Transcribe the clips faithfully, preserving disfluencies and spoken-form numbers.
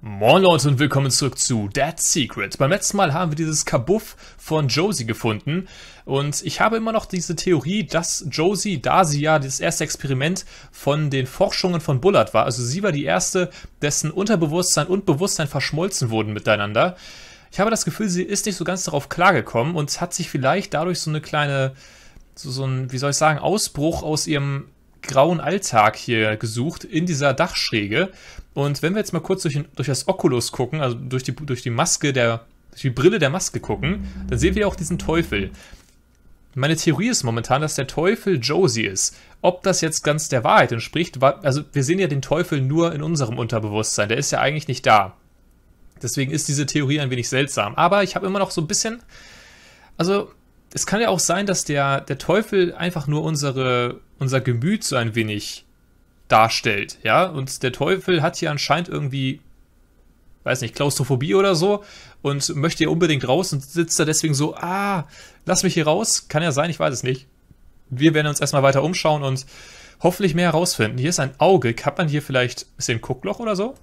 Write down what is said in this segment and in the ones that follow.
Moin Leute und willkommen zurück zu Dead Secret. Beim letzten Mal haben wir dieses Kabuff von Josie gefunden und ich habe immer noch diese Theorie, dass Josie, da sie ja das erste Experiment von den Forschungen von Bullard war, also sie war die erste, dessen Unterbewusstsein und Bewusstsein verschmolzen wurden miteinander. Ich habe das Gefühl, sie ist nicht so ganz darauf klargekommen und hat sich vielleicht dadurch so eine kleine, so, so ein, wie soll ich sagen, Ausbruch aus ihrem grauen Alltag hier gesucht, in dieser Dachschräge. Und wenn wir jetzt mal kurz durch, durch das Oculus gucken, also durch die, durch die Maske der, durch die Brille der Maske gucken, dann sehen wir auch diesen Teufel. Meine Theorie ist momentan, dass der Teufel Josie ist. Ob das jetzt ganz der Wahrheit entspricht, also wir sehen ja den Teufel nur in unserem Unterbewusstsein, der ist ja eigentlich nicht da. Deswegen ist diese Theorie ein wenig seltsam. Aber ich habe immer noch so ein bisschen, also es kann ja auch sein, dass der, der Teufel einfach nur unsere, unser Gemüt so ein wenig darstellt, ja, und der Teufel hat hier anscheinend irgendwie, weiß nicht, Klaustrophobie oder so und möchte hier unbedingt raus und sitzt da deswegen so, ah, lass mich hier raus, kann ja sein, ich weiß es nicht. Wir werden uns erstmal weiter umschauen und hoffentlich mehr herausfinden. Hier ist ein Auge, hat man hier vielleicht ein bisschen Guckloch oder so?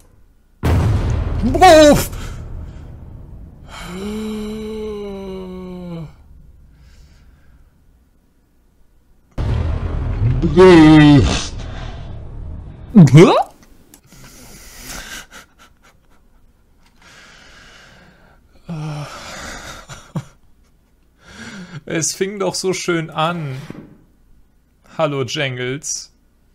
Uff! Es fing doch so schön an. Hallo Jangles.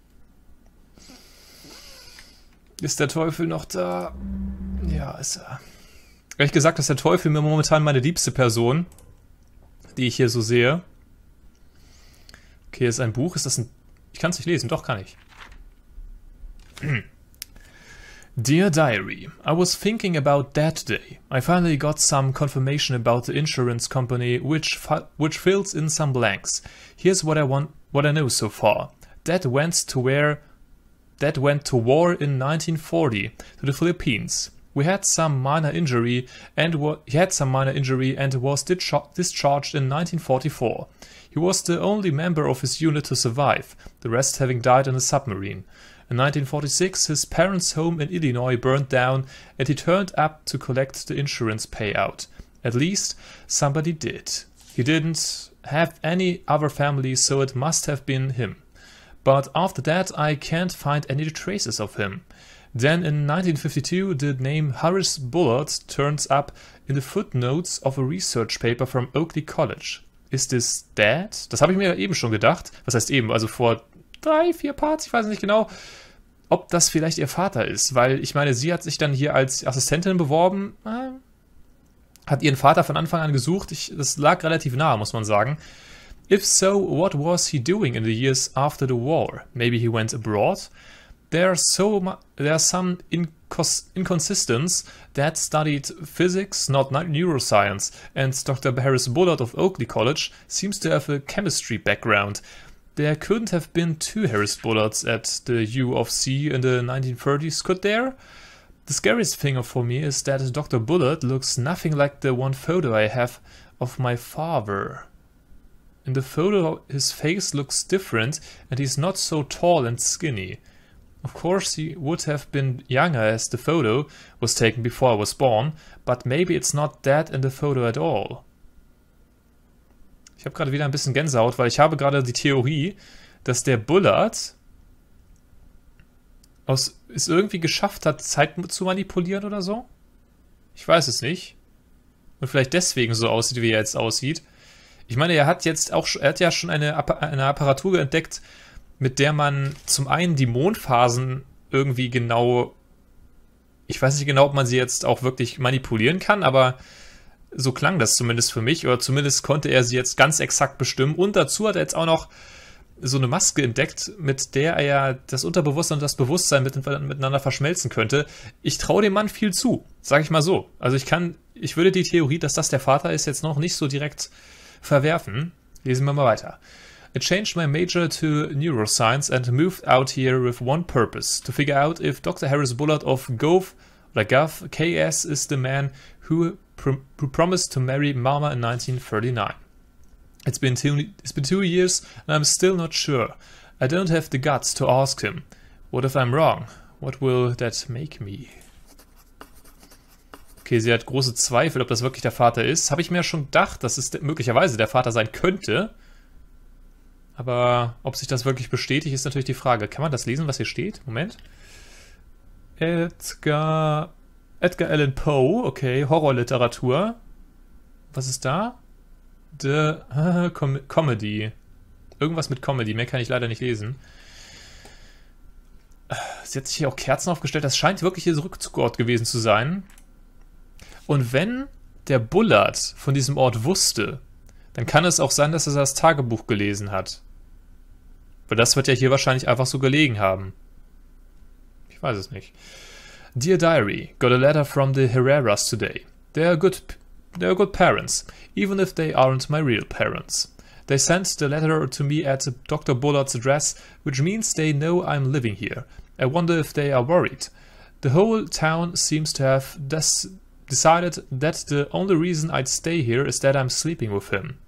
Ist der Teufel noch da? Ja, ist er. Ehrlich gesagt ist der Teufel mir momentan meine liebste Person, die ich hier so sehe. Okay, ist ein Buch. Ist das ein... Ich kann es nicht lesen. Doch, kann ich. Dear Diary, I was thinking about that day. I finally got some confirmation about the insurance company which which fills in some blanks. Here's what I want what I know so far. Dad went to where Dad went to war in nineteen forty to the Philippines. We had some minor injury and he had some minor injury and was discharged in nineteen forty-four. He was the only member of his unit to survive, the rest having died in a submarine. In nineteen forty-six, his parents' home in Illinois burned down and he turned up to collect the insurance payout. At least, somebody did. He didn't have any other family, so it must have been him. But after that, I can't find any traces of him. Then in nineteen fifty-two, the name Harris Bullard turns up in the footnotes of a research paper from Oakley College. Ist es Dad? Das habe ich mir eben schon gedacht. Was heißt eben? Also vor drei, vier Parts, ich weiß nicht genau, ob das vielleicht ihr Vater ist. Weil ich meine, sie hat sich dann hier als Assistentin beworben, äh, hat ihren Vater von Anfang an gesucht. Ich, das lag relativ nahe, muss man sagen. If so, what was he doing in the years after the war? Maybe he went abroad? There are, so there are some incons inconsistencies. Dad studied physics, not neuroscience, and Doctor Harris Bullard of Oakley College seems to have a chemistry background. There couldn't have been two Harris Bullards at the U of C in the nineteen thirties, could there? The scariest thing for me is that Doctor Bullard looks nothing like the one photo I have of my father. In the photo, his face looks different and he's not so tall and skinny. Of course, he would have been younger as the photo was taken before I was born, but maybe it's not that in the photo at all. Ich habe gerade wieder ein bisschen Gänsehaut, weil ich habe gerade die Theorie, dass der Bullard aus, es irgendwie geschafft hat, Zeit zu manipulieren oder so. Ich weiß es nicht. Und vielleicht deswegen so aussieht, wie er jetzt aussieht. Ich meine, er hat jetzt auch, er hat ja schon eine, eine Apparatur entdeckt, mit der man zum einen die Mondphasen irgendwie genau, ich weiß nicht genau, ob man sie jetzt auch wirklich manipulieren kann, aber so klang das zumindest für mich, oder zumindest konnte er sie jetzt ganz exakt bestimmen. Und dazu hat er jetzt auch noch so eine Maske entdeckt, mit der er ja das Unterbewusstsein und das Bewusstsein mit, miteinander verschmelzen könnte. Ich traue dem Mann viel zu, sage ich mal so. Also ich kann, ich würde die Theorie, dass das der Vater ist, jetzt noch nicht so direkt verwerfen. Lesen wir mal weiter. I changed my major to neuroscience and moved out here with one purpose, to figure out if Doctor Harris Bullard of Gov, or Gov K S is the man who, pr who promised to marry Mama in nineteen thirty-nine. It's been, two, it's been two years and I'm still not sure. I don't have the guts to ask him. What if I'm wrong? What will that make me? Okay, sie hat große Zweifel, ob das wirklich der Vater ist. Habe ich mir ja schon gedacht, dass es möglicherweise der Vater sein könnte. Aber ob sich das wirklich bestätigt, ist natürlich die Frage. Kann man das lesen, was hier steht? Moment. Edgar... Edgar Allan Poe, okay, Horrorliteratur. Was ist da? The äh, Com Comedy. Irgendwas mit Comedy, mehr kann ich leider nicht lesen. Sie hat sich hier auch Kerzen aufgestellt. Das scheint wirklich ihr Rückzugsort gewesen zu sein. Und wenn der Bullard von diesem Ort wusste, dann kann es auch sein, dass er das Tagebuch gelesen hat. Weil das wird ja hier wahrscheinlich einfach so gelegen haben. Ich weiß es nicht. Dear Diary, got a letter from the Herreras today. They are good, they are good parents, even if they aren't my real parents. They sent the letter to me at Doctor Bullard's address, which means they know I'm living here. I wonder if they are worried. The whole town seems to have des decided that the only reason I'd stay here is that I'm sleeping with him.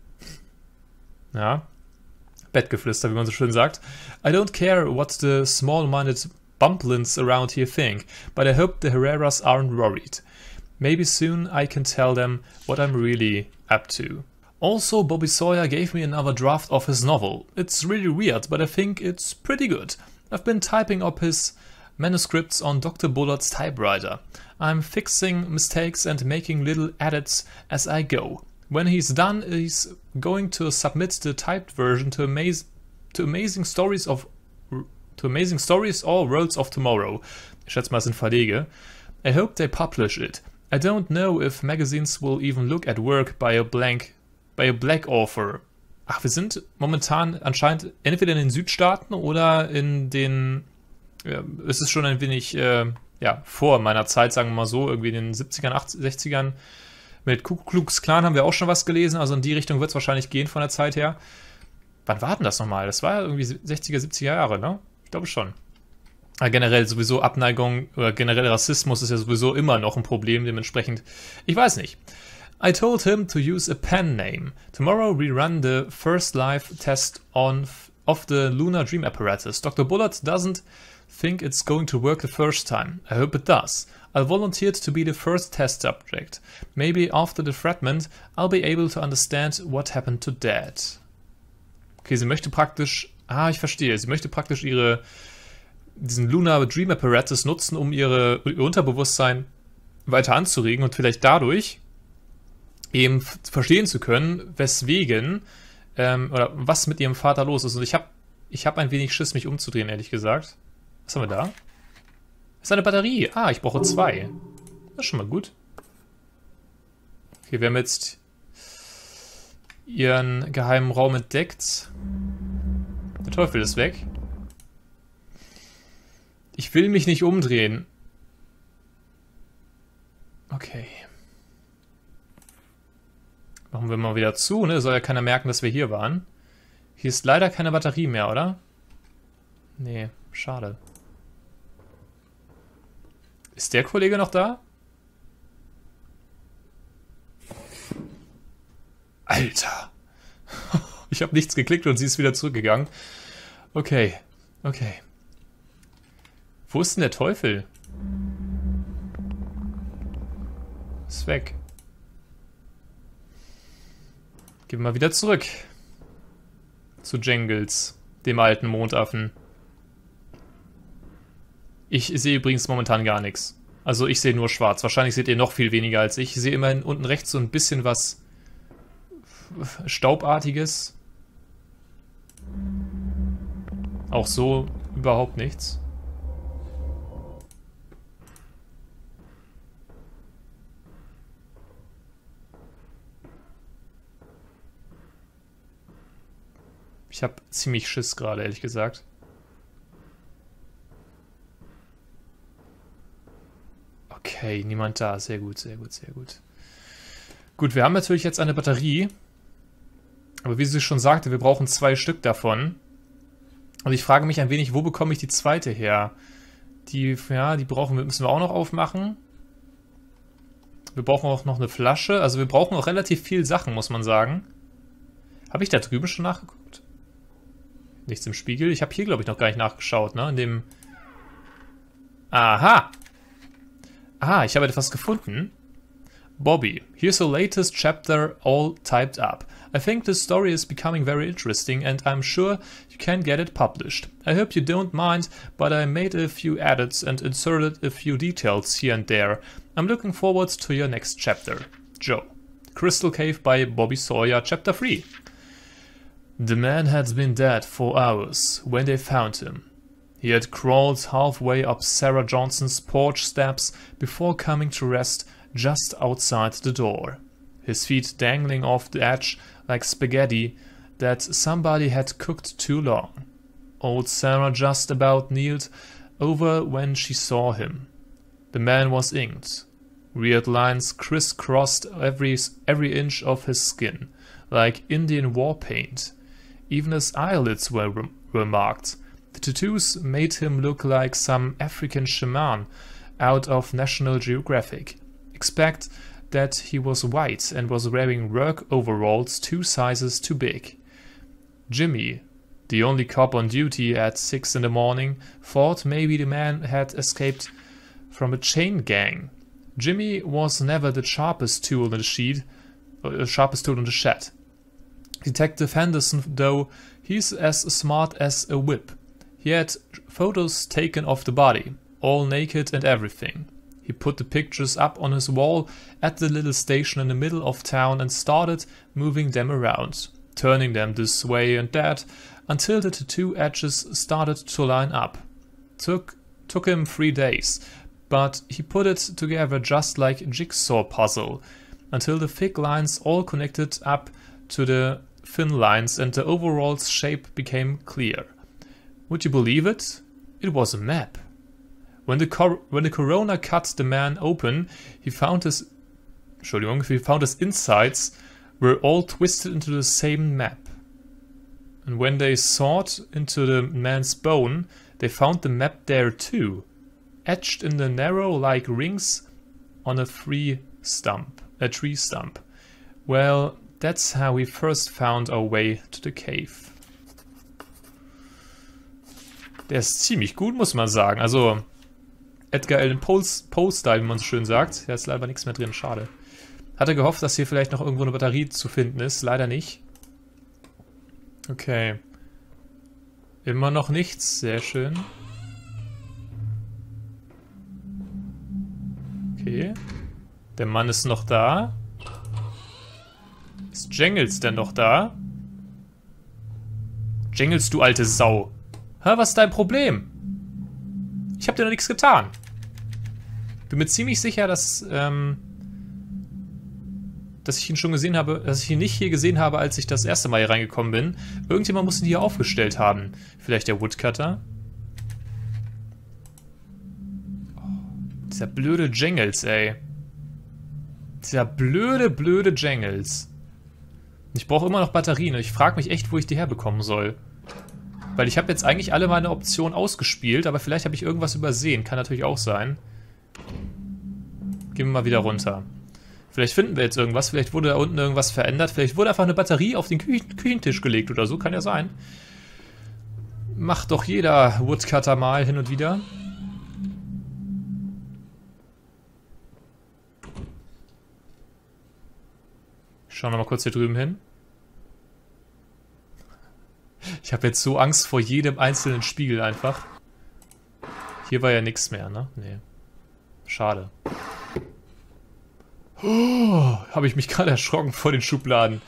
Ja, Bettgeflüster, wie man so schön sagt. I don't care what the small-minded bumplins around here think, but I hope the Herreras aren't worried. Maybe soon I can tell them what I'm really up to. Also, Bobby Sawyer gave me another draft of his novel. It's really weird, but I think it's pretty good. I've been typing up his manuscripts on Doctor Bullard's typewriter. I'm fixing mistakes and making little edits as I go. When he's done, he's going to submit the typed version to, amaze, to Amazing Stories of to Amazing Stories or Worlds of Tomorrow. Ich schätze mal, es sind Verlege. I hope they publish it. I don't know if magazines will even look at work by a blank, by a black author. Ach, wir sind momentan anscheinend entweder in den Südstaaten oder in den, ja, es ist schon ein wenig, äh, ja, vor meiner Zeit, sagen wir mal so, irgendwie in den siebzigern, achtziger, sechzigern. Mit Ku Klux Klan haben wir auch schon was gelesen, also in die Richtung wird es wahrscheinlich gehen von der Zeit her. Wann war denn das nochmal? Das war ja irgendwie sechziger, siebziger Jahre, ne? Ich glaube schon. Aber generell sowieso Abneigung oder generell Rassismus ist ja sowieso immer noch ein Problem, dementsprechend. Ich weiß nicht. I told him to use a pen name. Tomorrow we run the first live test on of the Lunar Dream Apparatus. Doctor Bullard doesn't think it's going to work the first time. I hope it does. I volunteered to be the first test subject. Maybe after the fragment I'll be able to understand what happened to Dad. Okay, sie möchte praktisch... Ah, ich verstehe. Sie möchte praktisch ihre diesen Lunar Dream Apparatus nutzen, um ihre, ihr Unterbewusstsein weiter anzuregen und vielleicht dadurch eben verstehen zu können, weswegen ähm, oder was mit ihrem Vater los ist. Und ich habe ich hab ein wenig Schiss, mich umzudrehen, ehrlich gesagt. Was haben wir da? Das ist eine Batterie. Ah, ich brauche zwei. Das ist schon mal gut. Okay, wir haben jetzt ihren geheimen Raum entdeckt. Der Teufel ist weg. Ich will mich nicht umdrehen. Okay. Machen wir mal wieder zu, ne? Soll ja keiner merken, dass wir hier waren. Hier ist leider keine Batterie mehr, oder? Nee, schade. Ist der Kollege noch da? Alter! Ich habe nichts geklickt und sie ist wieder zurückgegangen. Okay, okay. Wo ist denn der Teufel? Ist weg. Gehen wir mal wieder zurück. Zu Jangles, dem alten Mondaffen. Ich sehe übrigens momentan gar nichts. Also ich sehe nur schwarz. Wahrscheinlich seht ihr noch viel weniger als ich. Ich sehe immerhin unten rechts so ein bisschen was Staubartiges. Auch so überhaupt nichts. Ich habe ziemlich Schiss gerade, ehrlich gesagt. Okay, niemand da. Sehr gut, sehr gut, sehr gut. Gut, wir haben natürlich jetzt eine Batterie. Aber wie sie schon sagte, wir brauchen zwei Stück davon. Und ich frage mich ein wenig, wo bekomme ich die zweite her? Die, ja, die brauchen wir, müssen wir auch noch aufmachen. Wir brauchen auch noch eine Flasche. Also wir brauchen auch relativ viel Sachen, muss man sagen. Habe ich da drüben schon nachgeguckt? Nichts im Spiegel. Ich habe hier, glaube ich, noch gar nicht nachgeschaut, ne? In dem... Aha! Ah, ich habe etwas gefunden. Bobby, here's the latest chapter all typed up. I think this story is becoming very interesting and I'm sure you can get it published. I hope you don't mind, but I made a few edits and inserted a few details here and there. I'm looking forward to your next chapter. Joe. Crystal Cave by Bobby Sawyer, Chapter three. The man had been dead for hours when they found him. He had crawled halfway up Sarah Johnson's porch steps before coming to rest just outside the door, his feet dangling off the edge like spaghetti that somebody had cooked too long. Old Sarah just about kneeled over when she saw him. The man was inked. Weird lines crisscrossed every, every inch of his skin, like Indian war paint. Even his eyelids were, were marked. The tattoos made him look like some African shaman out of National Geographic. Expect that he was white and was wearing work overalls two sizes too big. Jimmy, the only cop on duty at six in the morning, thought maybe the man had escaped from a chain gang. Jimmy was never the sharpest tool in the shed, uh, sharpest tool in the shed. Detective Henderson, though, he's as smart as a whip. He had photos taken of the body, all naked and everything. He put the pictures up on his wall at the little station in the middle of town and started moving them around, turning them this way and that, until the tattoo edges started to line up. Took, took him three days, but he put it together just like a jigsaw puzzle, until the thick lines all connected up to the thin lines and the overall shape became clear. Would you believe it? It was a map. When the, cor when the coroner cut the man open, he found his, Entschuldigung, he found his insides were all twisted into the same map. And when they sawed into the man's bone, they found the map there too, etched in the narrow like rings on a tree stump. A tree stump. Well, that's how we first found our way to the cave. Der ist ziemlich gut, muss man sagen. Also Edgar Allan Poe's Poe-Style, wie man so schön sagt. Da ist leider nichts mehr drin, schade. Hatte gehofft, dass hier vielleicht noch irgendwo eine Batterie zu finden ist. Leider nicht. Okay. Immer noch nichts, sehr schön. Okay. Der Mann ist noch da. Ist Jangles denn noch da? Jangles, du alte Sau. Hä, was ist dein Problem? Ich hab dir noch nichts getan. Bin mir ziemlich sicher, dass, ähm, dass ich ihn schon gesehen habe, dass ich ihn nicht hier gesehen habe, als ich das erste Mal hier reingekommen bin. Irgendjemand muss ihn hier aufgestellt haben. Vielleicht der Woodcutter? Oh, dieser blöde Jangles, ey. Dieser blöde, blöde Jangles. Ich brauche immer noch Batterien und ich frage mich echt, wo ich die herbekommen soll. Weil ich habe jetzt eigentlich alle meine Optionen ausgespielt, aber vielleicht habe ich irgendwas übersehen. Kann natürlich auch sein. Gehen wir mal wieder runter. Vielleicht finden wir jetzt irgendwas. Vielleicht wurde da unten irgendwas verändert. Vielleicht wurde einfach eine Batterie auf den Küchen Küchentisch gelegt oder so. Kann ja sein. Macht doch jeder Woodcutter mal hin und wieder. Schauen wir mal kurz hier drüben hin. Ich habe jetzt so Angst vor jedem einzelnen Spiegel einfach. Hier war ja nichts mehr, ne? Nee. Schade. Oh, habe ich mich gerade erschrocken vor den Schubladen.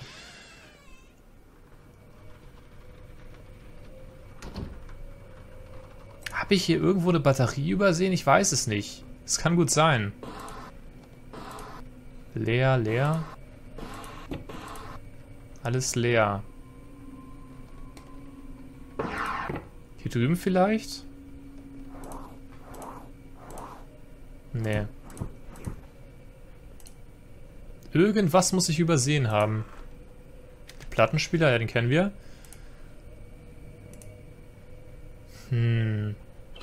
Habe ich hier irgendwo eine Batterie übersehen? Ich weiß es nicht. Es kann gut sein. Leer, leer. Alles leer. Hier drüben vielleicht? Nee. Irgendwas muss ich übersehen haben. Der Plattenspieler, ja, den kennen wir. Hm.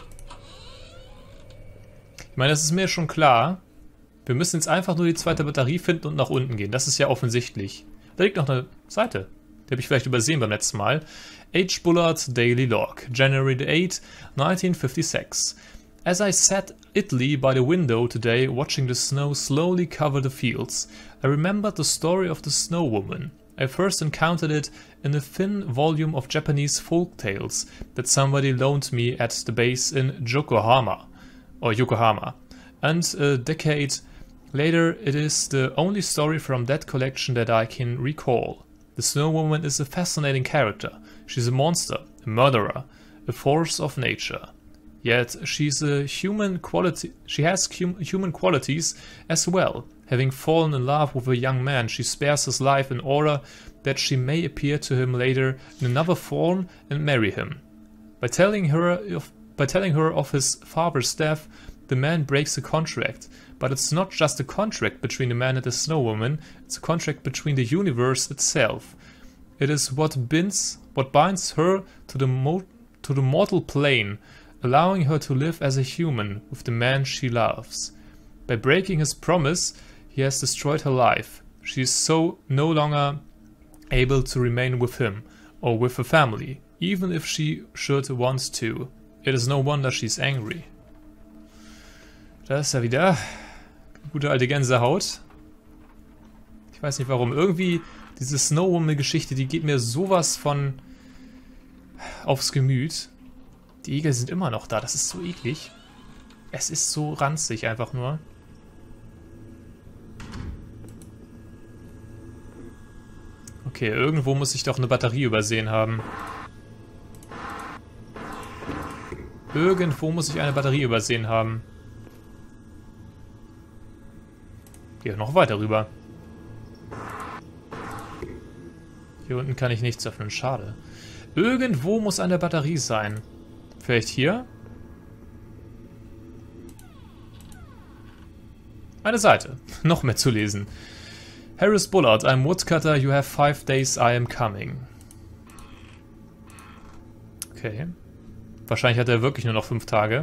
Ich meine, das ist mir schon klar. Wir müssen jetzt einfach nur die zweite Batterie finden und nach unten gehen. Das ist ja offensichtlich. Da liegt noch eine Seite. Die habe ich vielleicht übersehen beim letzten Mal. H. Bullard Daily Log, January the eighth, nineteen fifty-six. As I sat idly by the window today, watching the snow slowly cover the fields, I remembered the story of the Snow Woman. I first encountered it in a thin volume of Japanese folk tales that somebody loaned me at the base in Yokohama, or Yokohama, and a decade later it is the only story from that collection that I can recall. The Snow Woman is a fascinating character. She's a monster, a murderer, a force of nature. Yet she's a human quality. She has hum, human qualities as well. Having fallen in love with a young man, she spares his life in order that she may appear to him later in another form and marry him. By telling her of, by telling her of his father's death, the man breaks a contract. But it's not just a contract between the man and the Snow Woman. It's a contract between the universe itself. It is what binds, what binds her to the mo to the mortal plane, allowing her to live as a human with the man she loves. By breaking his promise, he has destroyed her life. She is so no longer able to remain with him or with her family, even if she should want to. It is no wonder she's angry. Da ist er wieder. Gute alte Gänsehaut. Ich weiß nicht warum. Irgendwie diese Snow Woman-Geschichte, die geht mir sowas von aufs Gemüt. Die Igel sind immer noch da. Das ist so eklig. Es ist so ranzig einfach nur. Okay, irgendwo muss ich doch eine Batterie übersehen haben. Irgendwo muss ich eine Batterie übersehen haben. Gehe noch weiter rüber. Hier unten kann ich nichts öffnen. Schade. Irgendwo muss eine Batterie sein. Vielleicht hier? Eine Seite. Noch mehr zu lesen. Harris Bullard, I'm woodcutter, you have five days, I am coming. Okay. Wahrscheinlich hat er wirklich nur noch fünf Tage.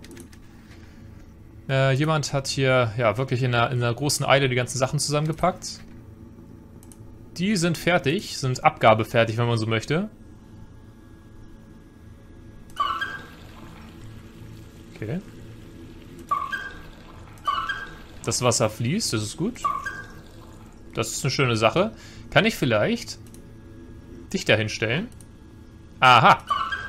Äh, jemand hat hier ja wirklich in einer, in einer großen Eile die ganzen Sachen zusammengepackt. Die sind fertig, sind abgabefertig, wenn man so möchte. Okay. Das Wasser fließt, das ist gut. Das ist eine schöne Sache. Kann ich vielleicht dich da hinstellen? Aha.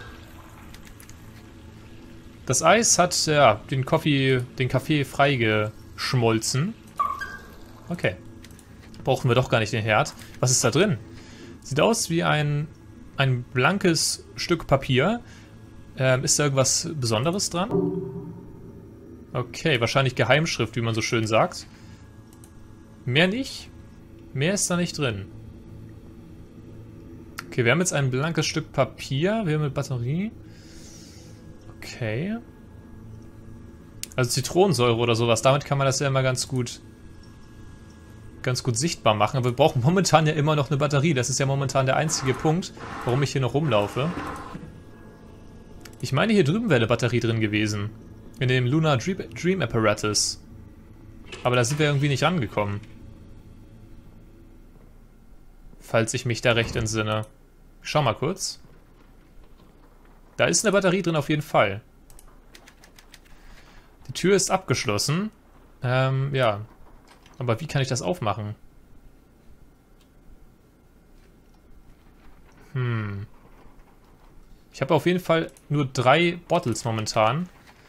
Das Eis hat ja den Kaffee, den Kaffee freigeschmolzen. Okay. Brauchen wir doch gar nicht den Herd. Was ist da drin? Sieht aus wie ein, ein blankes Stück Papier. Ähm, ist da irgendwas Besonderes dran? Okay, wahrscheinlich Geheimschrift, wie man so schön sagt. Mehr nicht. Mehr ist da nicht drin. Okay, wir haben jetzt ein blankes Stück Papier. Wir haben eine Batterie. Okay. Also Zitronensäure oder sowas. Damit kann man das ja immer ganz gut, ganz gut sichtbar machen. Aber wir brauchen momentan ja immer noch eine Batterie. Das ist ja momentan der einzige Punkt, warum ich hier noch rumlaufe. Ich meine, hier drüben wäre eine Batterie drin gewesen. In dem Lunar Dream Apparatus. Aber da sind wir irgendwie nicht rangekommen. Falls ich mich da recht entsinne. Ich schau mal kurz. Da ist eine Batterie drin auf jeden Fall. Die Tür ist abgeschlossen. Ähm, ja. Aber wie kann ich das aufmachen? Hm. Ich habe auf jeden Fall nur drei Bottles momentan.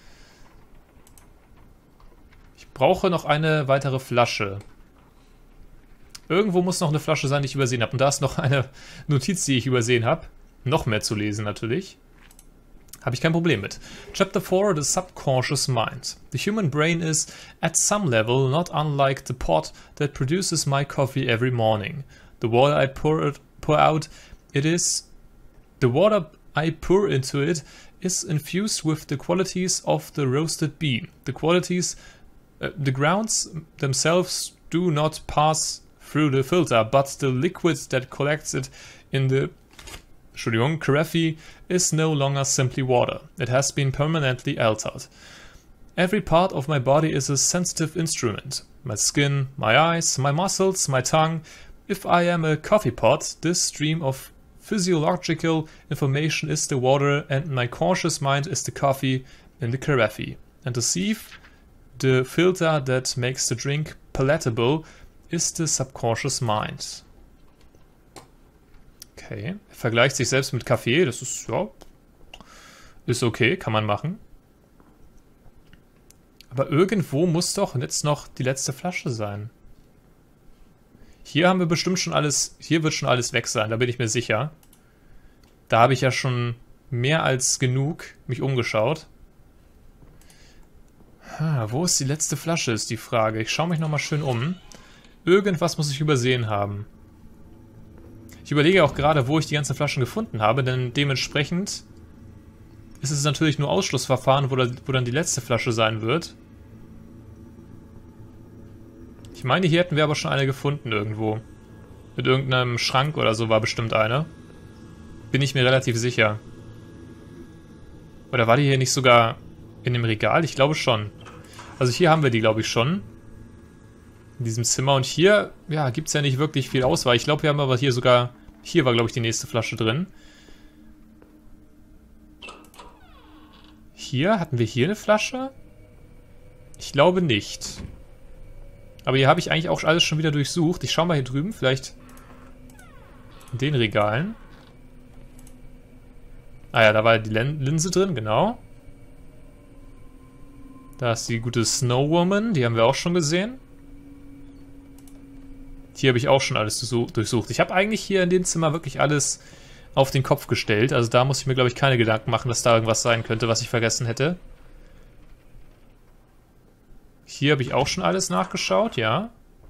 Ich brauche noch eine weitere Flasche. Irgendwo muss noch eine Flasche sein, die ich übersehen habe. Und da ist noch eine Notiz, die ich übersehen habe. Noch mehr zu lesen natürlich. Habe ich kein Problem mit. Chapter four, The Subconscious Mind. The human brain is, at some level, not unlike the pot that produces my coffee every morning. The water I pour, it, pour out, it is... The water I pour into it is infused with the qualities of the roasted bean. The qualities... Uh, the grounds themselves do not pass through the filter, but the liquid that collects it in the Entschuldigung, carafe is no longer simply water. It has been permanently altered. Every part of my body is a sensitive instrument. My skin, my eyes, my muscles, my tongue. If I am a coffee pot, this stream of physiological information is the water and my conscious mind is the coffee in the carafe. And to sieve the filter that makes the drink palatable is the subconscious mind. Okay, er vergleicht sich selbst mit Kaffee, das ist, ja, ist okay, kann man machen. Aber irgendwo muss doch jetzt noch die letzte Flasche sein. Hier haben wir bestimmt schon alles, hier wird schon alles weg sein, da bin ich mir sicher. Da habe ich ja schon mehr als genug mich umgeschaut. Ah, wo ist die letzte Flasche, ist die Frage. Ich schaue mich nochmal schön um. Irgendwas muss ich übersehen haben. Ich überlege auch gerade, wo ich die ganzen Flaschen gefunden habe, denn dementsprechend ist es natürlich nur Ausschlussverfahren, wo, da, wo dann die letzte Flasche sein wird. Ich meine, hier hätten wir aber schon eine gefunden irgendwo. Mit irgendeinem Schrank oder so war bestimmt eine. Bin ich mir relativ sicher. Oder war die hier nicht sogar in dem Regal? Ich glaube schon. Also hier haben wir die, glaube ich, schon. In diesem Zimmer. Und hier, ja, gibt es ja nicht wirklich viel Auswahl. Ich glaube, wir haben aber hier sogar... Hier war, glaube ich, die nächste Flasche drin. Hier? Hatten wir hier eine Flasche? Ich glaube nicht. Aber hier habe ich eigentlich auch alles schon wieder durchsucht. Ich schaue mal hier drüben, vielleicht in den Regalen. Ah ja, da war die Linse drin, genau. Da ist die gute Snow Woman, die haben wir auch schon gesehen. Hier habe ich auch schon alles durchsucht. Ich habe eigentlich hier in dem Zimmer wirklich alles auf den Kopf gestellt. Also da muss ich mir, glaube ich, keine Gedanken machen, dass da irgendwas sein könnte, was ich vergessen hätte. Hier habe ich auch schon alles nachgeschaut, ja.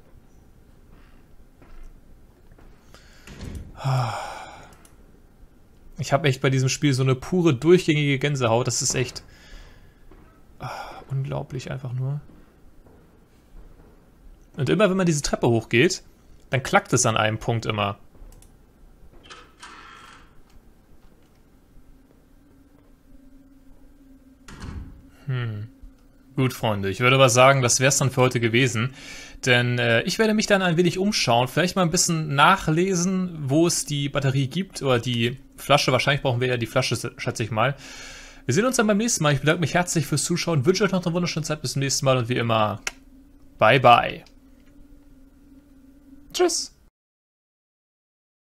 Ich habe echt bei diesem Spiel so eine pure, durchgängige Gänsehaut. Das ist echt ach, unglaublich einfach nur. Und immer, wenn man diese Treppe hochgeht, dann klackt es an einem Punkt immer. Hm. Gut, Freunde, ich würde aber sagen, das wäre es dann für heute gewesen. Denn äh, ich werde mich dann ein wenig umschauen, vielleicht mal ein bisschen nachlesen, wo es die Batterie gibt oder die Flasche. Wahrscheinlich brauchen wir ja die Flasche, schätze ich mal. Wir sehen uns dann beim nächsten Mal. Ich bedanke mich herzlich fürs Zuschauen, wünsche euch noch eine wunderschöne Zeit. Bis zum nächsten Mal und wie immer, bye bye. Tschüss.